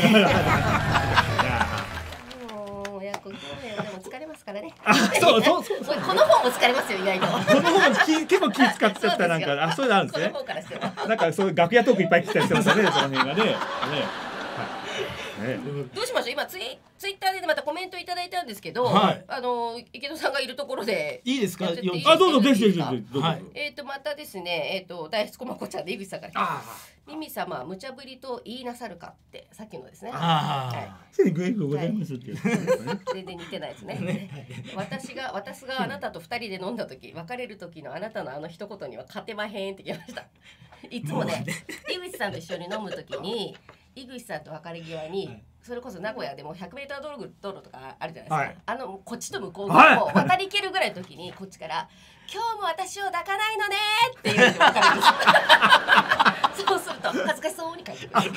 親子共演はでも疲れますからね。
あそうそうそう
この方も疲れますよ意外と。
この方も結構気使っちゃったなんかあそういうのあるんですね。
この方からして
なんかそういう楽屋トークいっぱい聞きたりしてましたねその辺がね。ね
ね、どうしましょう今ツイ、ツイッターでまたコメントいただいたんですけど、
はい、
あの池戸さんがいるところで
いいですか
あどうぞぜひぜひぜひどうぞ、
はい、えっ、ー、とまたですねえっ、ー、と大福こまこちゃんで井口さんからミミ様無茶ぶりと言いなさるかってさっきのですね
ああ、はい、グレープございますっていう、ね、
全然似てないですねね私が私があなたと二人で飲んだ時別れる時のあなたのあの一言には勝てまへんって言いましたいつもね井口さんと一緒に飲む時に井口さんと別れ際に、はい、それこそ名古屋でもひゃくメートル道路とかあるじゃないですか、はい、あのこっちと向こう側を渡りきるぐらいの時にこっちから「今日も私を抱かないのね」って言うて別れるそうすると恥ずかしそうに書いてくれるで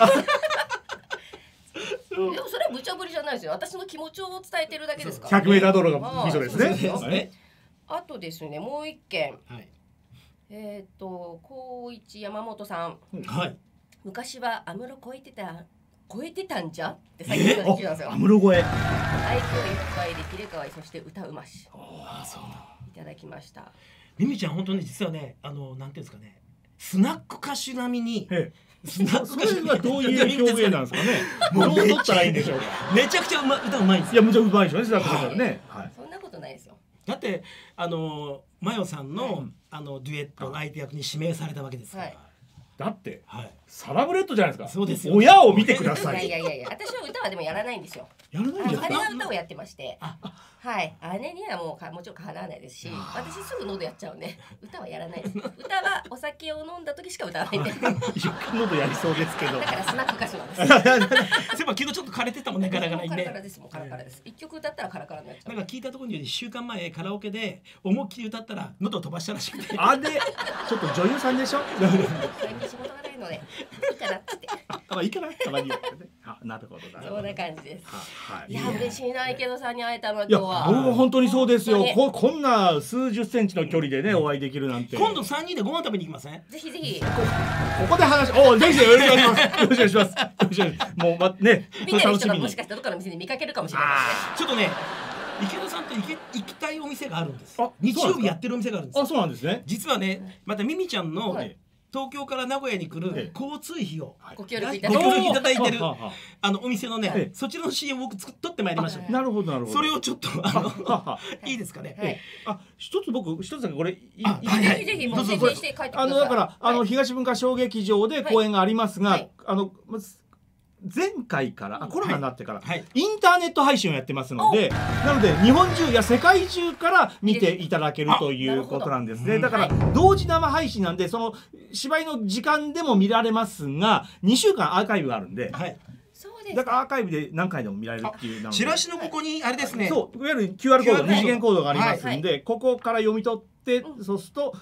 もそれは無茶ぶりじゃないですよ私の気持ちを伝えてるだけですから、
ね、ひゃくメートル道路が味噌ですね。
あとですねもう一件、はい、えっ、ー、と光一山本さん、
はい、
昔は安室超えてた超えてたんじゃって最近の聞いたんですよ。
安室超え。
愛嬌いっぱいでキレ可愛いそして歌うまし。ああそうだ。いただきました。
ミミちゃん本当に実はねあのなんていうんですかねスナック歌手並みに。
スナック歌手はどういう表現なんですかね。もうどうったらいいんでしょうか。
めちゃくちゃうま歌うまいんです
よ。いやむちゃうまいでしょうねスナック歌手はね。
はい。そんなことないですよ。
だってあのマヨさんの、うん、あのデュエットの相手役に指名されたわけですから。はい
だって、はい、サラブレッドじゃないですか。
そうですよ。
親を見てください。
いやいやいや私は歌はでもやらないんですよ。
やらないんですか。
姉が歌をやってまして、はい姉にはもうかもちろんかなわないですし、私すぐ喉やっちゃうんで歌はやらないです。歌はお酒を飲んだ時しか歌わないんで。
喉やりそうですけど。
だからスナック歌手なんです。
そういえば昨日ちょっと枯れてたもんねガラガラにね。
カラカラですもんカラカラです。一曲歌ったらカラカラになっちゃう。
なんか聞いたところによりいっしゅうかんまえカラオケで思いっきり歌ったら喉を飛ばしたらしくて。
あれちょっと女優さんでしょ。
最近仕事がないので。いいかなって。
あ、まあいいかな。たまに。あ、なるほどな。
そんな感じです。はい。いや嬉しいな池戸さんに会えたのは
今
日は。
もう本当にそうですよ。ここんな数十センチの距離でねお会いできるなんて。
今度三人でご飯食べに行きません？
ぜひぜひ。
ここで話、おぜひよろしくお願いします。よろしくお願いします。もうまね。
見てる人がもしかしたらどっかの店で見かけるかもしれない
ですね。ちょっとね。池田さんと行け行きたいお店があるんです。日曜日やってるお店があるんです。
あ、そうなんですね。
実はね、またミミちゃんの東京から名古屋に来る交通費を
ご協力いた
だいてるあのお店のね、そちらの シーエム を僕作っとってまいりました。
なるほどなるほど。
それをちょっとあのいいですかね。
あ、一つ僕一つだけこれぜ
ひぜひもう宣伝して帰ってください。
あのだからあの東文化小劇場で公演がありますが、あの前回からあコロナになってから、はい、インターネット配信をやってますので、なので日本中いや世界中から見ていただけるということなんですね。だから同時生配信なんでその芝居の時間でも見られますがにしゅうかんアーカイブがあるんで、はい、だからアーカイブで何回でも見られるっていう。
チラシのここにあれですね、
そういわゆる キューアール コード二次元コードがありますんで、ここから読み取ってそうすると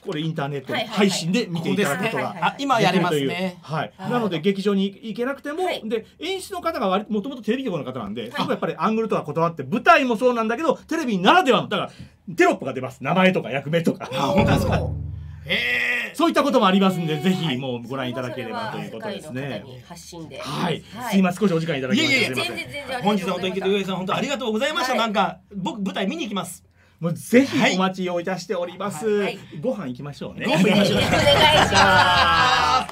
これインターネット配信で見ていただくことが
あ今やれますね。
はい。なので劇場に行けなくても、で演出の方が割もともとテレビ局の方なんで、そこやっぱりアングルとは断って舞台もそうなんだけどテレビならではのだからテロップが出ます。名前とか役名とか。
あ本当ですか。へ
そういったこともありますんで、ぜひもうご覧いただければということですね。
発信で。
はい。すいません、少しお時間いただきまして。
全然全然。
本日は本当に池田洋平さん本当ありがとうございました。なんか僕舞台見に行きます。
もうぜひお待ちをいたしております。ご飯行きましょうね。
お願いします。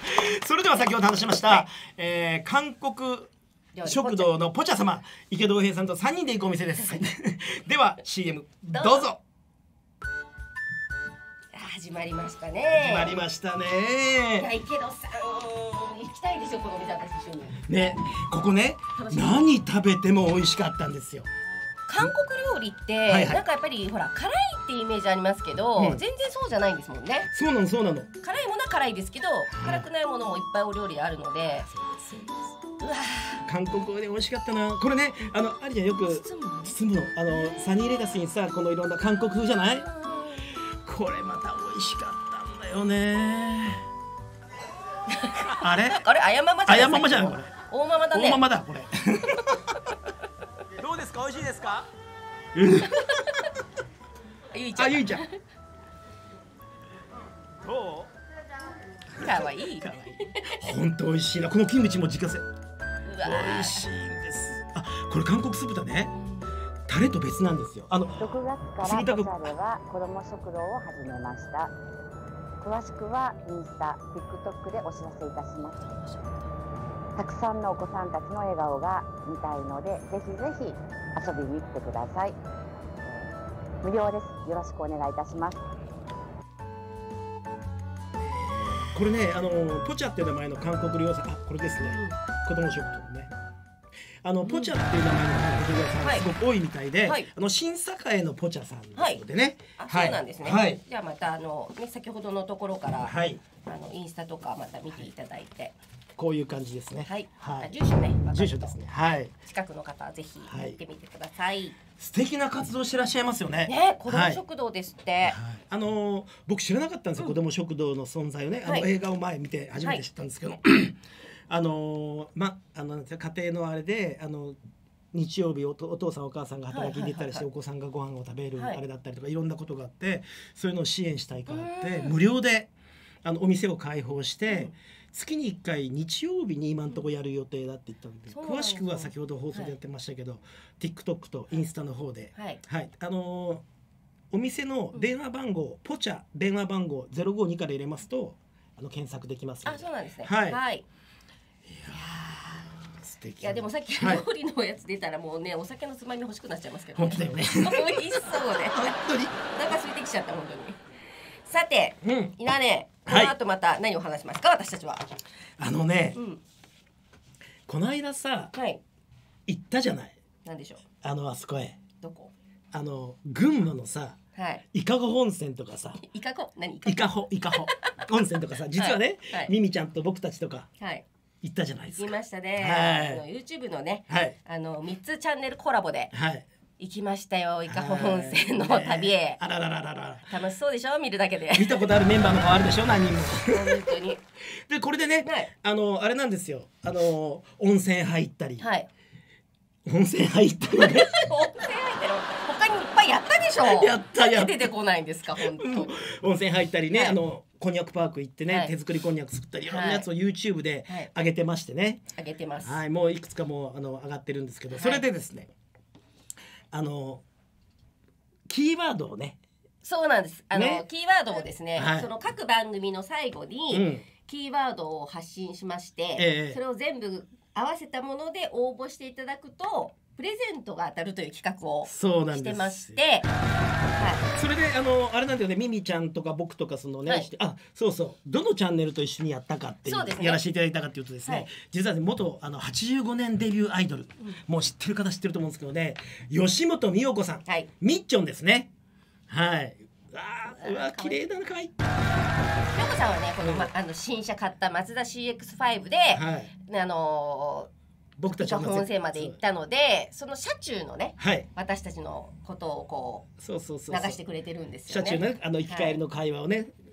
それでは先ほど話しました韓国食堂のポチャ様、池田洋平さんとさんにんで行くお店です。では シーエム どうぞ。
始まりましたね。
始まりましたね。
いや池田さん行きたいですよこの店私一緒に。
ね、ここね何食べても美味しかったんですよ。
韓国料理って、はいはい、なんかやっぱりほら辛いってイメージありますけど、うん、全然そうじゃないんですもんね。
そうなのそうなの。
辛いものは辛いですけど、うん、辛くないものもいっぱいお料理あるので。うわ
韓国で美味しかったな。これねあのありちゃんよく包むのあのサニーレタスにさこのいろんな韓国風じゃない。これまた美味しかったんだよね。あれ
あれあやままじゃない。
あやままじゃないこれ。
大ママだね。
大ママだこれ。どうですか美味しいですか。
ゆいちゃん。
あゆいちゃん。ど
う？かわいい。
本当美味しいな。このキムチも自家製。美味しいんです。あこれ韓国酢豚ね。タレと別なんですよ。あの
ろくがつからポチャでは子ども食堂を始めました。詳しくはインスタ、TikTok でお知らせいたします。たくさんのお子さんたちの笑顔が見たいので、ぜひぜひ遊びに来てください。無料です。よろしくお願いいたします。
これね、あのポチャっていう名前の韓国料理屋さん、あこれですね。子ども食堂ね。あのポチャっていう名前の韓国料理屋さんがすごく多いみたいで、はい、あの新栄のポチャさんですのでね。
はい、あ、そうなんですね。はい、じゃあまたあのね先ほどのところから、はい、あのインスタとかまた見ていただいて。
こういう感じですね。
はい。はい、住所ね。
住所ですね。はい。
近くの方はぜひ行ってみてください。はい、
素敵な活動してらっしゃいますよね。
ね、子ども食堂ですって。はい、
あのー、僕知らなかったんですよ、うん、子ども食堂の存在をね。あの、はい、映画を前見て初めて知ったんですけど、はい、あのー、まあの家庭のあれであの。日曜日お父さんお母さんが働きに出たりしてお子さんがご飯を食べるあれだったりとかいろんなことがあってそういうのを支援したいからって無料であのお店を開放して月にいっかい日曜日に今んとこやる予定だって言ったので詳しくは先ほど放送でやってましたけど TikTok とインスタの方ではいあのお店の電話番号ポチャ電話番号ゼロごにから入れますとあの検索できますので。
あ、そうなんですね。
はい。
はい。いやでもさっき料理のやつ出たらもうねお酒のつまみ欲しくなっちゃいますけど、
ね、本当だよね。
美味しそうで。
本当に。
なんか空いてきちゃった本当に。さて、うん、いなねこの後また何を話しますか、はい、私たちは。
あのね、うん、この間さ、はい、行ったじゃない。
なんでしょう。あ
のあそこへ。
どこ？
あの群馬のさ。はい、伊香保温泉とかさ
伊香保何
伊香保伊香保温泉とかさ実はね、はいはい、ミミちゃんと僕たちとか、はい、行ったじゃないですか。
行きましたね、はい、あの YouTube のね、はい、あのみっつチャンネルコラボで、はい、行きましたよ伊香保温泉の旅へ、ね、
あららららら
楽しそうでしょ見るだけで
見たことあるメンバーの顔あるでしょ何人も
本当に
でこれでね、はい、あのあれなんですよあの温泉入ったり、はい、温泉入ったりね温泉入
ってる他にいっぱいやったでしょ
やったやった
出てこないんですか本当
温泉入ったりね、はい、あのこんにゃくパーク行ってね、はい、手作りこんにゃく作ったりいろんなやつを YouTube で上げてましてね、
はい、上げてます
はいもういくつかもあの上がってるんですけど、はい、それでですねあのキーワードをね
そうなんですあの、ね、キーワードをですね、はい、その各番組の最後に、うん、キーワードを発信しまして、えー、それを全部合わせたもので応募していただくとプレゼントが当たるという企画をしてまして、
はい、それであのあれなんだよねミミちゃんとか僕とかそのね、はい、あそうそうどのチャンネルと一緒にやったかっていう、ね、やらせていただいたかっていうとですね、はい、実は、ね、元あのはちじゅうごねんデビューアイドル、うん、もう知ってる方知ってると思うんですけどね吉本美代子さん、はい、みっちょんですねはいあうわ綺麗だな可愛い
美代子さんはねこの、ま、あの新車買ったマツダ シーエックスファイブ で、はい、あのー
僕たちは
本線まで行ったのでその車中のね、はい、私たちのことをこうそうそうそう流してくれてるんですよね。
車中のあの行き帰りの会話をね、はい、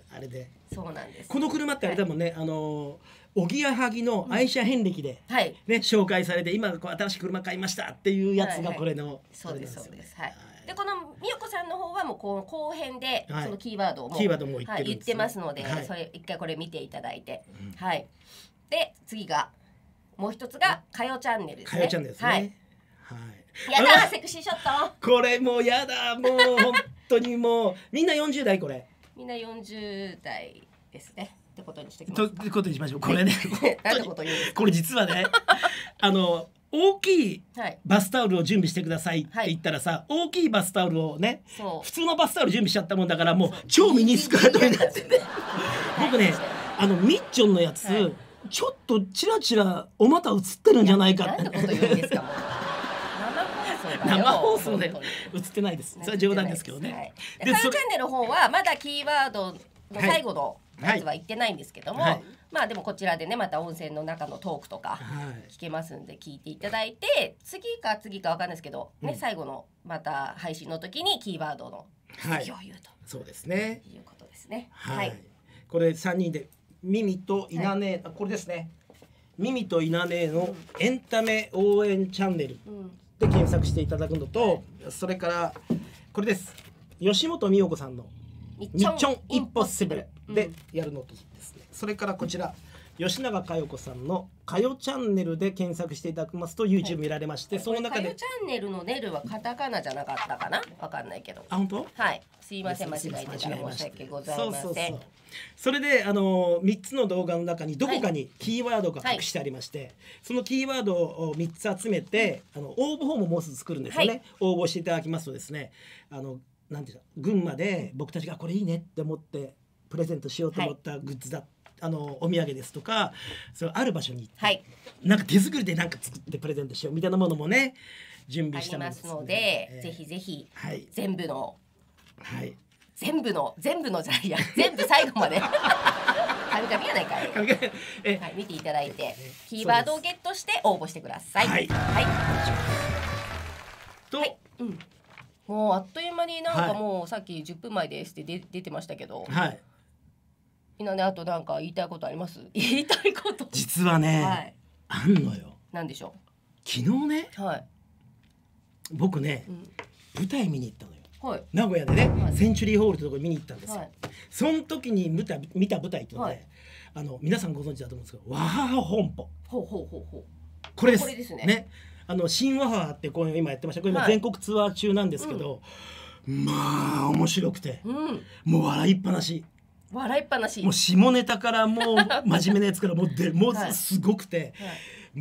あれで。
そうなんです。
この車ってあれだもんね、あのおぎやはぎの愛車遍歴で、
はい、
ね、紹介されて今こう新しい車買いましたっていうやつがこれの、
はいはい、そうですそうです。はい。でこのみよこさんの方はもうこの後編でそのキーワードをも、
キーワードも言ってるんですね、
はい、言ってますので、
はい、
それ一回これ見ていただいて、うん、はい。で次がもう一つがかよチャンネルですね。
かよチャンネルですね。はい。
はい、やだセクシーショット。
これもうやだもう本当にもうみんなよんじゅう代これ。みんな
よんじゅう代ですね。ってことにしてきます。
とってことにしましょう。これね。
なんてこと言うんですか。
これ実はね、あの大きいバスタオルを準備してくださいって言ったらさ、はい、大きいバスタオルをね、普通のバスタオル準備しちゃったもんだからもう超ミニスカートになってて、僕ね、あのミッチョンのやつ、はい、ちょっとチラチラお股映ってるんじゃないかって。
なんてこと言うんですかもう。
生放送で映ってないです。それは冗談ですけどね。
はい、で、かよチャンネルの方はまだキーワードの最後のやつは言ってないんですけども、はいはい、まあでもこちらでねまた温泉の中のトークとか聞けますんで聞いていただいて、次か次かわかんないですけど、ね、うん、最後のまた配信の時にキーワードの次を言うと、はい、
そうですね。
いうことですね。
はい。はい、これさんにんでミミとイナネ、はい、これですね。ミミとイナネのエンタメ応援チャンネルで検索していただくのと、うん、それからこれです。吉本美代子さんのミッチョンインポッシブルでやるのとですね、うん、それからこちら吉永佳代子さんのかよチャンネルで検索していただきますと YouTube 見られまして、はい、その中でかよ
チャンネルのネルはカタカナじゃなかったかな、わかんないけど。
あ、本当？
はい、すいません間違えてたら申し訳ございません。そうそうそう。
それであのみっつの動画の中にどこかにキーワードが隠してありまして、はい、そのキーワードをみっつ集めて、あの応募フォームをもうすぐ作るんですよね、はい、応募していただきますとですね、あのなんていうの、群馬で僕たちがこれいいねって思ってプレゼントしようと思ったグッズだ、はい、あのお土産ですとか、それある場所に行って、はい、なんか手作りでなんか作ってプレゼントしようみたいなものもね準備して
ますので、えー、ぜひぜひ、はい、全部の、
はい、
全部の全部のじゃないや全部最後まで神々やないかい、え、はい、見ていただいてキーワードをゲットして応募してください。はい、はい、
と、はい、うん、
もうあっという間になんかもうさっきじゅっぷんまえですって出出てましたけど、
はい、
みんなね、あとなんか言いたいことあります？言いたいこと
実はね、はい、あんのよ。
なんでしょ
う。昨日ね、はい、僕ね、うん、舞台見に行ったのよ。はい、名古屋でね、はい、センチュリーホールってところ見に行ったんですよ。はい、その時に見た見た舞台っていうので、はい、あの皆さんご存知だと思うんですけど、ワハハ本舗。
ほうほうほうほう。
これです。
これですね。
ね、あの新ワハハって公演を今やってました。これ今全国ツアー中なんですけど、うん、まあ面白くて、うん、もう笑いっぱなし。
笑いっぱなし。
もう下ネタからもう真面目なやつからもうでもうすごくて、はいはい、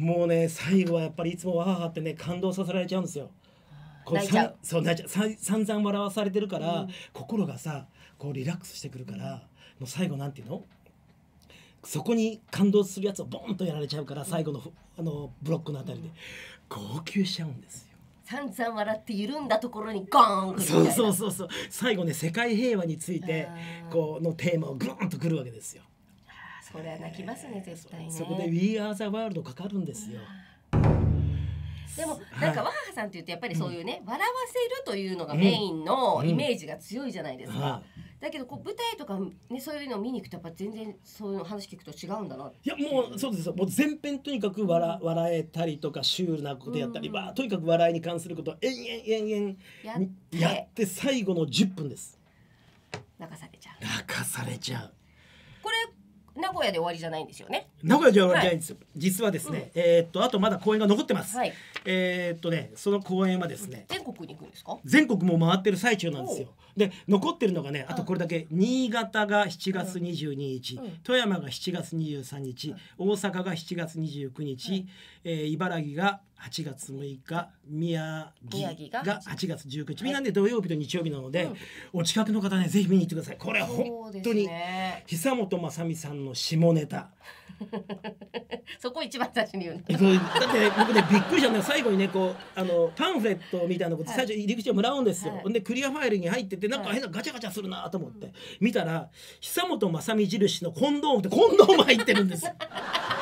もうね最後はやっぱりいつもワハハってね感動させられちゃうんですよ。
泣いちゃう。
そう泣いちゃう。さ散々笑わされてるから、うん、心がさこうリラックスしてくるから、うん、もう最後なんていうの、そこに感動するやつをボンとやられちゃうから、最後のあのブロックのあたりで号泣しちゃうんですよ。
散々笑って緩んだところにゴーンくるみたいな。
そうそうそうそう。最後ね世界平和についてこのテーマをグーンとくるわけですよ。
あ、それは泣きますね、絶対ね。
そこで We Are the World かかるんですよ。
でもなんかワハハさんって言ってやっぱりそういうね、うん、笑わせるというのがメインのイメージが強いじゃないですか。うんうん、だけどこう舞台とかねそういうのを見に行くとやっぱ全然そういうの話聞くと違うんだなって。
いやもうそうですよ。もう全編とにかく笑、笑えたりとかシュールなことやったり、うん、まあとにかく笑いに関することを延々延々やって最後のじゅっぷんです。
泣かされちゃう。
泣かされちゃう。
これ名古屋で終わりじゃないんですよね。
名古屋で終わりじゃないんですよ。はい、実はですね、うん、えー、っとあとまだ公演が残ってます。
はい、
えー、っとねその公演はですね、
全国に行くんですか？
全国も回ってる最中なんですよ。で残ってるのがね、あとこれだけ、新潟がしちがつにじゅうににち、うん、富山がしちがつにじゅうさんにち、うん、大阪がしちがつにじゅうくにち、うん、えー、茨城がはちがつむいか、宮城がはちがつじゅうくにち、みんなで土曜日と日曜日なので、うん、お近くの方ねぜひ見に行ってください。これは本当に、ね、久本雅美さんの下ネタ
そこ一番最初に言う
だって、ね、僕ねびっくりしたんだよ。最後にねこうあのパンフレットみたいなこと最初入り口をもらうんですよ。はい、でクリアファイルに入っててなんか変なガチャガチャするなと思って、はい、見たら久本雅美印のコンドームってコンドーム入ってるんですよ。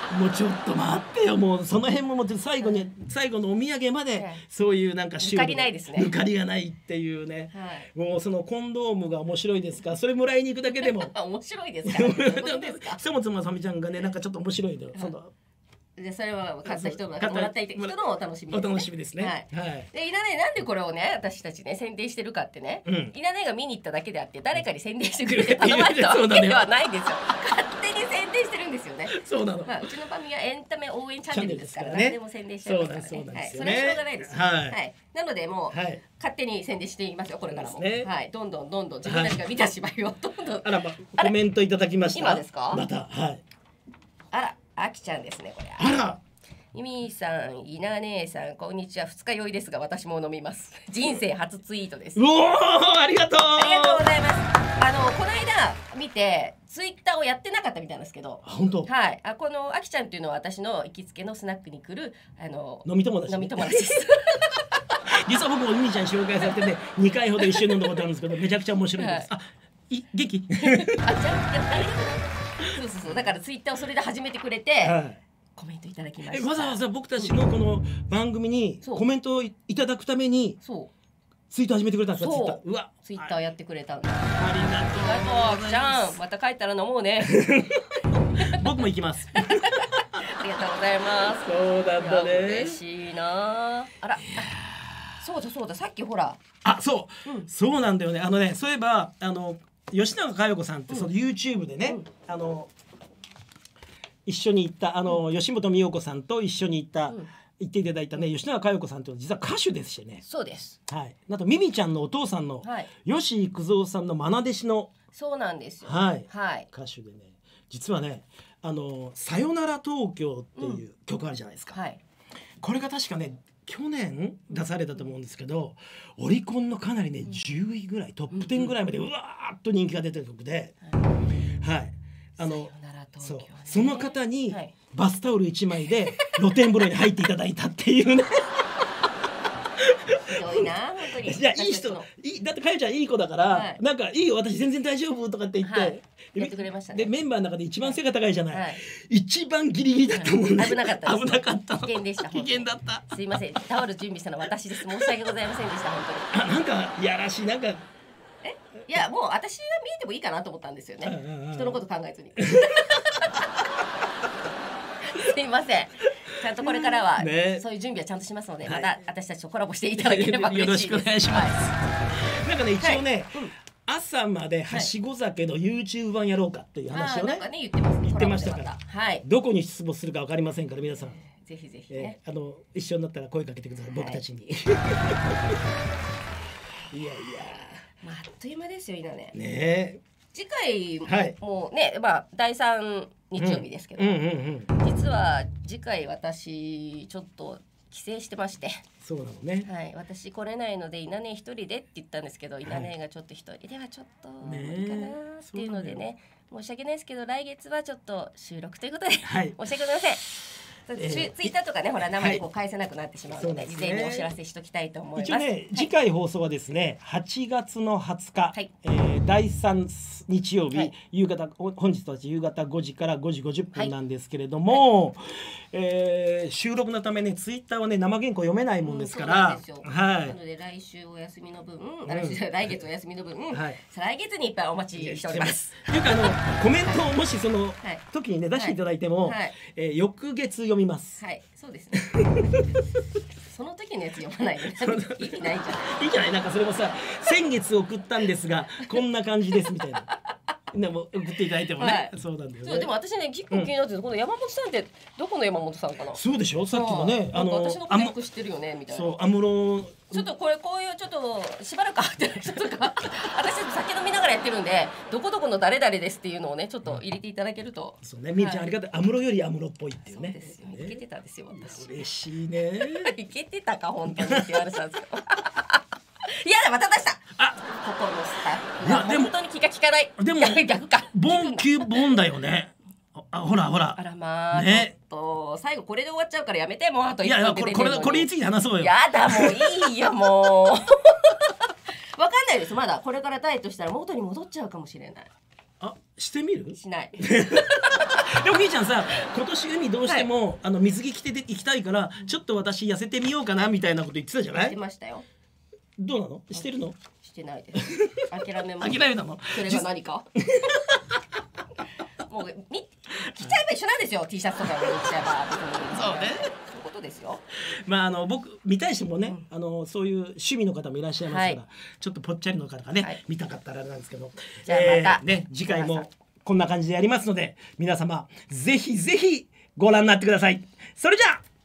もうちょっと待ってよ、もうその辺ももう最後に最後のお土産までそういうなんか
抜かりないですね。
抜かりがないっていうね、はい、もうそのコンドームが面白いですか、それもらいに行くだけでも
面白いですか、ね、
そもそもさみちゃんがねなんかちょっと面白いのよ、その
でそれは買った人のもらった人のお楽しみですね。
お楽しみですね。
はい。はい、でいなねなんでこれをね私たちね宣伝してるかってね、うん、いなねが見に行っただけであって誰かに宣伝してくれて頼まれたわけではないんですよ。勝手に宣伝してるんですよね。
そうなの。
まあうちの番組はエンタメ応援チャンネルですからね。何でも宣伝してるからね。そうなんですよね。はい。それはしょうがないです。はい。はい。なのでもう、はい、勝手に宣伝していますよこれからも。ね、はい。どんどんどんどん自分たちが見た芝居をどんどん。
あらまコメントいただきました。
今ですか？
またはい。
あらあきちゃんですねこれ。
あら。
ゆみさん、いな姉さん、こんにちは。二日酔いですが、私も飲みます。人生初ツイートです。
おお、ありがとう。
ありがとうございます。あの、この間見て、ツイッターをやってなかったみたいなんですけど。
本当。
はい、あ、このあきちゃんっていうのは、私の行きつけのスナックに来る。あの、
飲み友達、
飲み友達です。
実は僕もゆみちゃん紹介されてね、二回ほど一緒に飲んだことあるんですけど、めちゃくちゃ面白いです。はい、あ、い、元気。あ、じゃあ、ありがとう。そうそうそう、だからツイッターをそれで始めてくれて。はい、コメントいただきました。 わざわざ僕たちのこの番組にコメントをいただくためにツイート始めてくれたんですか。ツイッター、うわ、
ツイッターやってくれたんだ。
ありがとう。
じゃん、また帰ったら飲もうね。
僕も行きます。
ありがとうございます。
そうなんだね。
嬉しいな。あら、そうだそうだ、さっきほら。
あ、そう、うん、そうなんだよね。あのね、そういえばあの吉永佳代子さんってその YouTube でね、うん、あの。一緒に行ったあの、うん、吉本美代子さんと一緒に行った、うん、行っていただいたね吉永佳代子さんというのは実は歌手でしてね。
そうです。
はい。あとミミちゃんのお父さんの、はい、吉幾三さんの愛弟子の。
そうなんですよ。
はい。
はい。
歌手でね、実はね、あのさよなら東京っていう曲あるじゃないですか。うん、はい。これが確かね去年出されたと思うんですけど、うん、オリコンのかなりねじゅういぐらいトップじゅうぐらいまでうわーっと人気が出てる曲で、はい。はい、あの。そう、その方にバスタオル一枚で露天風呂に入っていただいたっていうね。
ひどいな本当に。
いやいい人、いいだってかよちゃんいい子だから、はい、なんかいいよ私全然大丈夫とかって言って、はい、
やってくれましたね。
でメンバーの中で一番背が高いじゃない。はい、一番ギリギリだったもんね。
危なかったです。
危なかった。
危険でした。
危険だった。
すいません。タオル準備したの私です。申し訳ございませんでした本当
に。あ、なんかやらしいなんか。
いやもう私は見えてもいいかなと思ったんですよね。人のこと考えずに。すいません。ちゃんとこれからは、ね、そういう準備はちゃんとしますので、はい、また私たちとコラボしていただければ嬉しいです。よろしくお願いします。
はい、なんかね一応ね、はい、うん、朝まではしご酒の YouTube 版やろうかっていう話をね、
なんかね言ってます。
言ってましたから、
はい、
どこに出没するかわかりませんから皆さん、
えー、ぜひぜひね、
えー、あの一緒になったら声かけてください、はい、僕たちに。いやいや。
まあ、あっという間ですよ今ね。
ね
次回も、はい、もうね、まあだいさん日曜日ですけど、うんうんうんうん、実は次回私ちょっと帰省してまして。
そうなのね。
はい、私来れないので稲根一人でって言ったんですけど、稲根がちょっと一人ではちょっと無理かなっていうのでね、申し訳ないですけど来月はちょっと収録ということで、はい、申し訳ございません。ツイッターとかね、ほら生でこう返せなくなってしまうので、事前にお知らせしときたいと思います。
一応ね、次回放送はですね、はちがつのはつか、だいさん日曜日夕方、本日は夕方ごじからごじごじゅっぷんなんですけれども、収録のためね、ツイッターはね生原稿読めないもんですから、
はい。なので来週お休みの分、来月お休みの分、来月にいっぱいお待ちしております。
というかあのコメントをもしその時にね出していただいても、翌月読みます。
はい、そうですね。その時のやつ読まないで意味ないんじゃない。
いいじゃない。なんかそれもさ、先月送ったんですがこんな感じですみたいな。でも送っていただいてもね、はい、そうなんだよね。
そうでも私ね結構気になってる、うん、この山本さんってどこの山本さんかな。
そうでしょ。さっきのね、
あの私のことよく知ってるよねみたいな。
そう安室。
ちょっとこれこういうちょっとしばらく会ってない人とか私酒飲みながらやってるんでどこどこの誰々ですっていうのをねちょっと入れていただけると。
そうね、みーちゃんありがとう。安室より安室っぽいっていうね。
そうですよ。いけてたんですよ私。
嬉しいね。
いけてたか本当にって言われたんですよ。いやまた出した。あ、ここのスタッフ。いやでも本当に気が利かない。
でも
逆か。
ボンキュボンだよね。あ、ほらほら。
あらまあ。ね。と最後これで終わっちゃうからやめてもうあと
いやいやこれこれこれについて話そうよ。
やだもういいよもう。わかんないですまだこれからダイエットしたら元に戻っちゃうかもしれない。
あ、 してみる？
しない。
でもみーちゃんさ、今年海どうしても、はい、あの水着着て行きたいからちょっと私痩せてみようかなみたいなこと言ってたじゃない？
してましたよ。
どうなの？してるの？
してないです。諦めます。
諦めたの？
それが何か？もうみ着ちゃえば一緒なんですよ。T シャツとかで着ちゃえば。
そうね。
そういうことですよ。
まああの僕見たい人もね、うん、あのそういう趣味の方もいらっしゃいますから、はい、ちょっとぽっちゃりの方がね、はい、見たかったらあれなんですけど、
じゃあまた、
えー、ね次回もこんな感じでやりますので、皆様ぜひぜひご覧になってください。それじゃあ